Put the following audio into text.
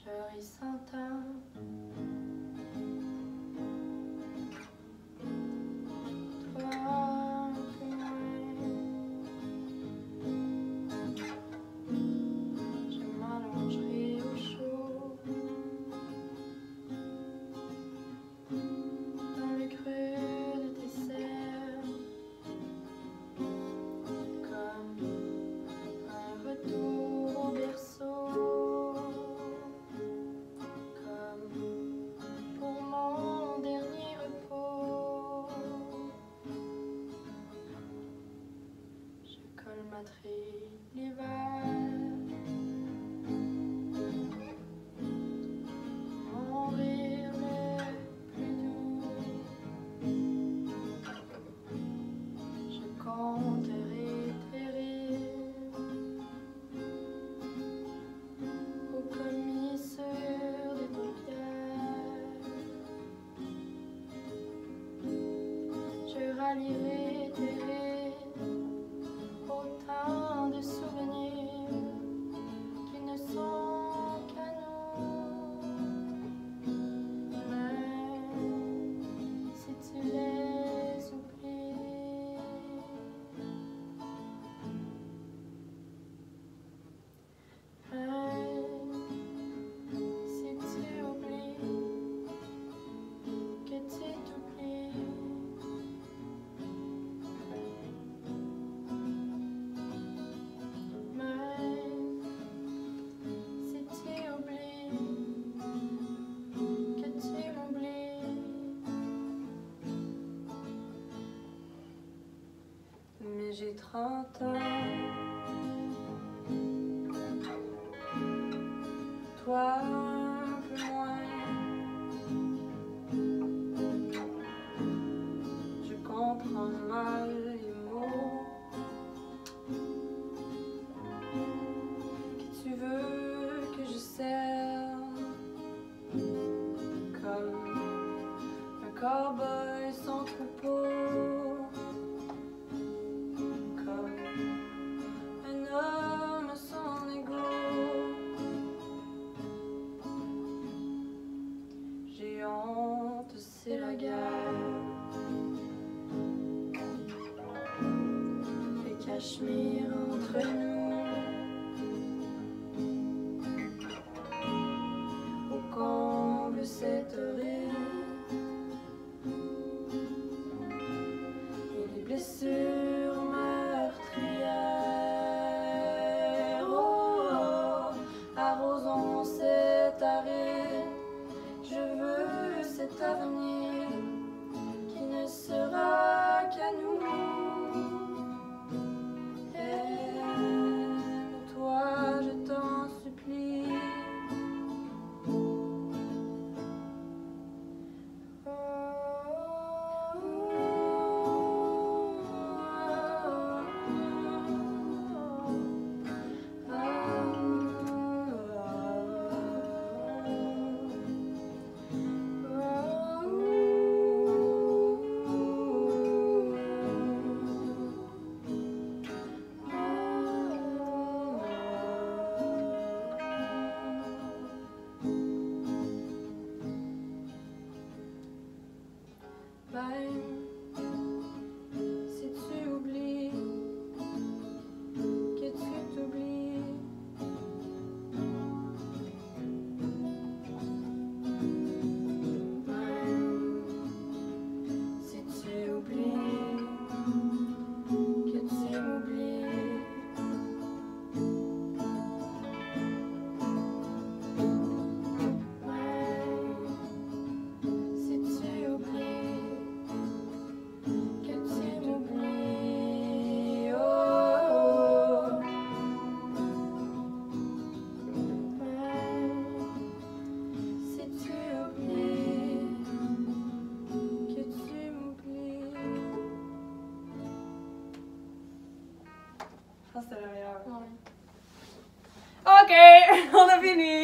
Chérie Saint-Anne, toi plus loin, je m'allongerai au chaud dans le creux de tes cernes, comme un retour au berceau. L'hiver, mon rire le plus doux, je compterai tes rires aux commissures de paupières, je rallierai tes rires autant de souvenirs qui ne sont qu'à nous. Même si tu les oublies, même si tu oublies que tu t'oublies. Mais j'ai 30 ans, toi un peu moins. Je comprends mal les mots que tu veux que je serre, comme un cow-boy sans troupeau. C'est la guerre, le cachemire entre nous, au comble cette horrible, et les blessures meurtrières. Oh, oh, arrosons cet arrêt, je veux cet avenir qui ne sera qu'à nous. Aime-toi, je t'en supplie. Oh, si tu oublies que tu t'oublies, si tu oublies que tu m'oublies, si tu oublies que tu m'oublies. Oh, si tu oublies que tu m'oublies. Je pense que c'était la meilleure. Ouais. Ok, on a fini.